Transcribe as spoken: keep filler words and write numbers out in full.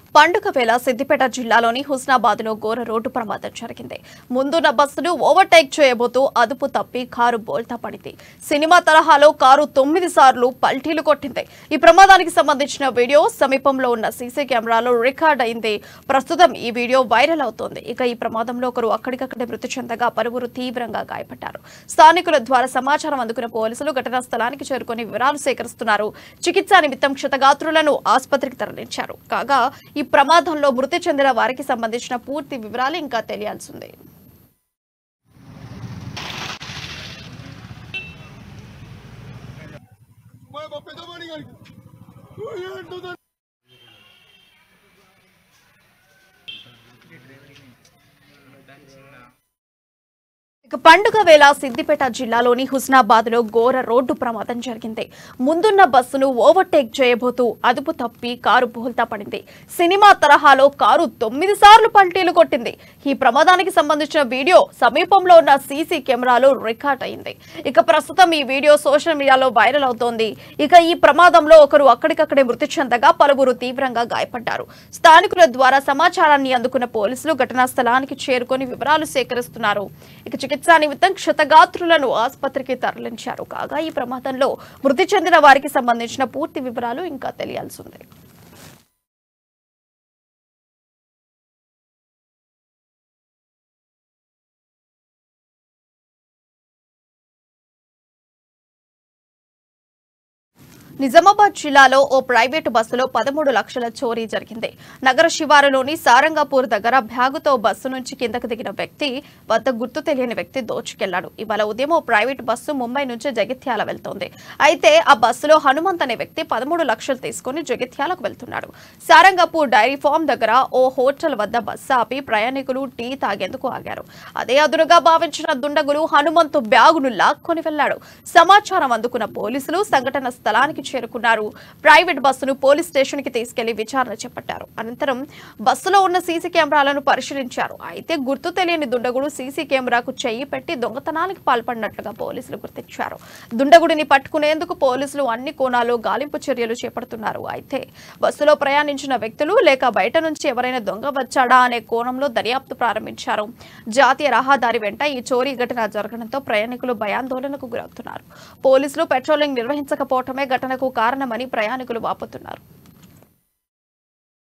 పండుగ వేళ సిద్దిపేట జిల్లాలోని హుస్నాబాద్ లో ఘోర రోడ్డు ప్రమాదం జరిగింది. ముందున్న బస్సును ఓవర్టేక్ చేయబోతూ అదుపు తప్పి కారు బోల్తా పడింది. సినిమా తరహాలో కారు తొమ్మిది సార్లు పల్టీలు కొట్టింది. ఈ ప్రమాదానికి సంబంధించిన వీడియో సమీపంలో ఉన్న సీసీ కెమెరాలో రికార్డ్ అయింది. ప్రస్తుతం ఈ వీడియో వైరల్ అవుతోంది. ఇక ఈ ప్రమాదంలో ఒకరు అక్కడికక్కడే మృతి చెందగా పలువురు తీవ్రంగా గాయపడ్డారు. స్థానికుల ద్వారా సమాచారం అందుకున్న పోలీసులు ఘటనా స్థలానికి చేరుకుని వివరాలు సేకరిస్తున్నారు. చికిత్సా నిమిత్తం క్షతగాత్రులను ఆసుపత్రికి తరలించారు. కాగా ఈ ప్రమాదంలో మృతి చెందిన వారికి సంబంధించిన పూర్తి వివరాలు ఇంకా తెలియాల్సి ఉంది. ఇక పండుగ వేళ సిద్దిపేట జిల్లాలోని హుస్నాబాద్ లో ఘోర రోడ్డు ప్రమాదం జరిగింది. ముందున్న బస్సును ఓవర్టేక్ చేయబోతూ అదుపు తప్పి కారు బోల్తా పడింది. సినిమా తరహాలో కారు తొమ్మిది సార్లు పల్టీలు కొట్టింది. ఈ ప్రమాదానికి సంబంధించిన వీడియో సమీపంలో ఉన్న సీసీ కెమెరాలో రికార్డ్ అయింది. ఇక ప్రస్తుతం ఈ వీడియో సోషల్ మీడియాలో వైరల్ అవుతోంది. ఇక ఈ ప్రమాదంలో ఒకరు అక్కడికక్కడే మృతి చెందగా పలువురు తీవ్రంగా గాయపడ్డారు. స్థానికుల ద్వారా సమాచారాన్ని అందుకున్న పోలీసులు ఘటనా స్థలానికి చేరుకొని వివరాలు సేకరిస్తున్నారు. ఇక చికిత్సా నిమిత్తం క్షతగాత్రులను ఆసుపత్రికి తరలించారు. కాగా ఈ ప్రమాదంలో మృతి చెందిన వారికి సంబంధించిన పూర్తి వివరాలు ఇంకా తెలియాల్సి ఉంది. నిజామాబాద్ జిల్లాలో ఓ ప్రైవేటు బస్సులో పదమూడు లక్షల చోరీ జరిగింది. నగర శివారులోని సారంగపూర్ దగ్గర బ్యాగుతో బస్సు నుంచి కిందకు దిగిన వ్యక్తి వద్ద గుర్తు తెలియని వ్యక్తి దోచుకెళ్లాడు. ఇవాళ ఉదయం ఓ ప్రైవేటు బస్సు ముంబై నుంచి జగిత్యాల వెళ్తోంది. అయితే ఆ బస్సులో హనుమంత్ అనే వ్యక్తి పదమూడు లక్షలు తీసుకుని జగిత్యాలకు వెళ్తున్నాడు. సారంగపూర్ డైరీ ఫామ్ దగ్గర ఓ హోటల్ వద్ద బస్సు ఆపి ప్రయాణికులు టీ తాగేందుకు ఆగారు. అదే అదునుగా భావించిన దుండగులు హనుమంత్ బ్యాగును లాక్కొని వెళ్లాడు. సమాచారం అందుకున్న పోలీసులు సంఘటన స్థలానికి చేరుకున్నారు. ప్రైవేట్ బస్సును పోలీస్ స్టేషన్ కి తీసుకెళ్లి విచారణ చేపట్టారు. అనంతరం బస్సులో ఉన్న సీసీ కెమెరాలను పరిశీలించారు. అయితే గుర్తు తెలియని దుండగుడు సీసీ కెమెరాకు చెయ్యి పెట్టి దొంగతనానికి పాల్పడినట్లుగా పోలీసులు గుర్తించారు. దుండగుడిని పట్టుకునేందుకు పోలీసులు అన్ని కోణాల్లో గాలింపు చర్యలు చేపడుతున్నారు. అయితే బస్సులో ప్రయాణించిన వ్యక్తులు లేక బయట నుంచి ఎవరైనా దొంగ వచ్చాడా అనే కోణంలో దర్యాప్తు ప్రారంభించారు. జాతీయ రహదారి వెంట ఈ చోరీ ఘటన జరగడంతో ప్రయాణికులు భయాందోళనకు గురవుతున్నారు. పోలీసులు పెట్రోలింగ్ నిర్వహించకపోవటమే ఘటనకు కారణమని ప్రయాణికులు వాపోతున్నారు.